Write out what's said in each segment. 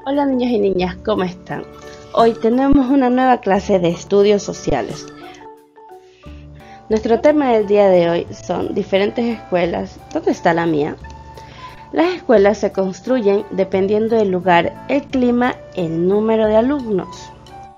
Hola niños y niñas, ¿cómo están? Hoy tenemos una nueva clase de estudios sociales. Nuestro tema del día de hoy son diferentes escuelas. ¿Dónde está la mía? Las escuelas se construyen dependiendo del lugar, el clima, el número de alumnos.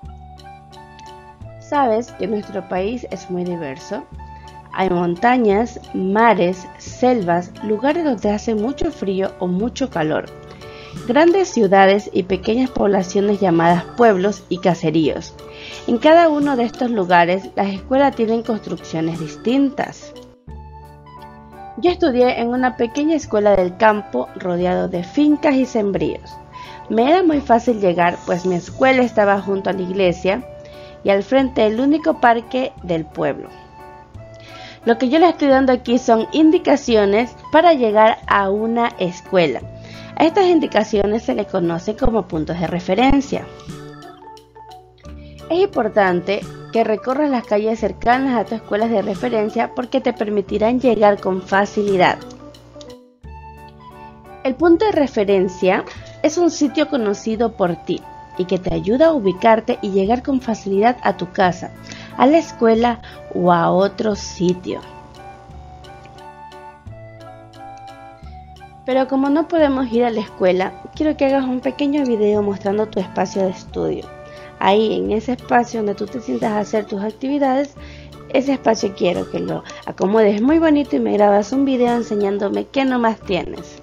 ¿Sabes que nuestro país es muy diverso? Hay montañas, mares, selvas, lugares donde hace mucho frío o mucho calor, grandes ciudades y pequeñas poblaciones llamadas pueblos y caseríos. En cada uno de estos lugares, las escuelas tienen construcciones distintas. Yo estudié en una pequeña escuela del campo rodeado de fincas y sembríos. Me era muy fácil llegar, pues mi escuela estaba junto a la iglesia y al frente del único parque del pueblo. Lo que yo les estoy dando aquí son indicaciones para llegar a una escuela. A estas indicaciones se le conoce como puntos de referencia. Es importante que recorras las calles cercanas a tu escuela de referencia porque te permitirán llegar con facilidad. El punto de referencia es un sitio conocido por ti y que te ayuda a ubicarte y llegar con facilidad a tu casa, a la escuela o a otro sitio. Pero como no podemos ir a la escuela, quiero que hagas un pequeño video mostrando tu espacio de estudio. Ahí en ese espacio donde tú te sientas a hacer tus actividades, ese espacio quiero que lo acomodes muy bonito y me grabas un video enseñándome qué nomás tienes.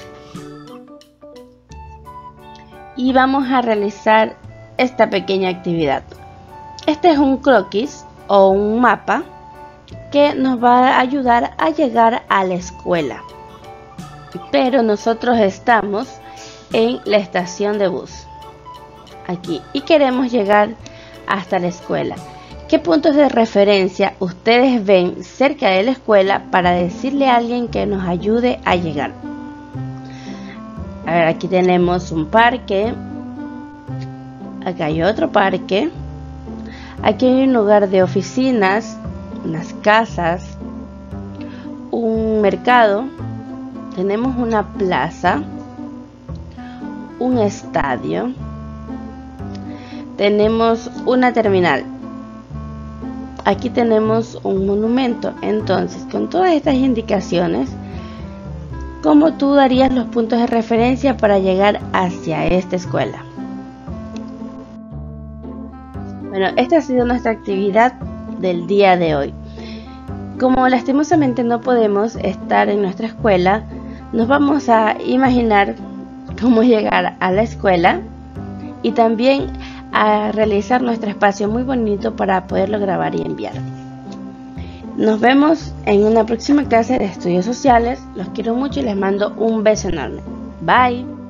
Y vamos a realizar esta pequeña actividad. Este es un croquis o un mapa que nos va a ayudar a llegar a la escuela. Pero nosotros estamos en la estación de bus, aquí, y queremos llegar hasta la escuela. ¿Qué puntos de referencia ustedes ven cerca de la escuela para decirle a alguien que nos ayude a llegar? A ver, aquí tenemos un parque, acá hay otro parque, aquí hay un lugar de oficinas, unas casas, un mercado. Tenemos una plaza, un estadio, tenemos una terminal, aquí tenemos un monumento. Entonces, con todas estas indicaciones, ¿cómo tú darías los puntos de referencia para llegar hacia esta escuela? Bueno, esta ha sido nuestra actividad del día de hoy. Como lastimosamente no podemos estar en nuestra escuela, nos vamos a imaginar cómo llegar a la escuela y también a realizar nuestro espacio muy bonito para poderlo grabar y enviar. Nos vemos en una próxima clase de estudios sociales. Los quiero mucho y les mando un beso enorme. Bye.